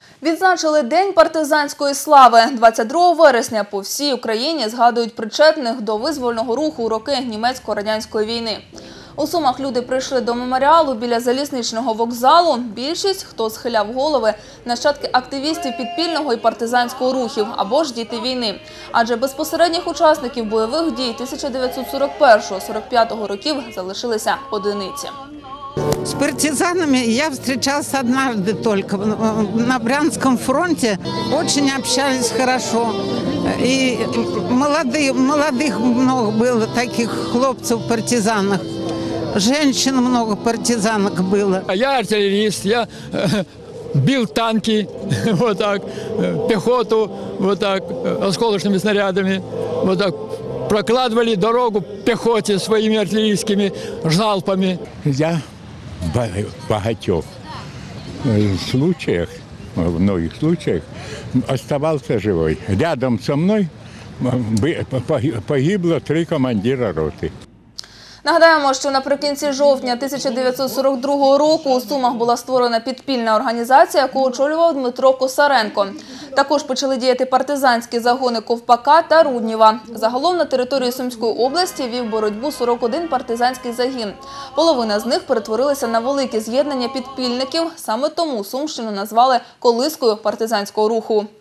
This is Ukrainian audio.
Відзначили День партизанської слави. 22 вересня по всій Україні згадують причетних до визвольного руху у роки німецько-радянської війни. У Сумах люди прийшли до меморіалу біля залізничного вокзалу. Більшість, хто схиляв голови, нащадки активістів підпільного і партизанського рухів або ж діти війни. Адже безпосередніх учасників бойових дій 1941-45 років залишилися одиниці. С партизанами я встречалась однажды только. На Брянском фронте очень общались хорошо. И молодых много было таких хлопцев-партизанок. Женщин много партизанок было. Я артиллерист, я бил танки, вот так, пехоту, вот так, осколочными снарядами, вот так. Прокладывали дорогу пехоте своими артиллерийскими залпами. Я в багатьох случаях, в многих случаях, оставался живой. Рядом со мной погибло 3 командира роти. Нагадаємо, що наприкінці жовтня 1942 року у Сумах була створена підпільна організація, яку очолював Дмитро Косаренко. Також почали діяти партизанські загони Ковпака та Рудніва. Загалом на території Сумської області вів боротьбу 41 партизанський загін. Половина з них перетворилися на велике з'єднання підпільників. Саме тому Сумщину назвали колискою партизанського руху.